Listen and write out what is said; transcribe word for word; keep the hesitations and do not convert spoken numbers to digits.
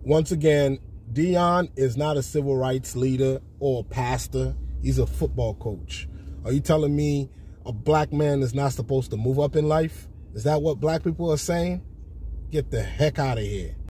Once again, Deion is not a civil rights leader or a pastor. He's a football coach. Are you telling me a black man is not supposed to move up in life? Is that what black people are saying? Get the heck out of here.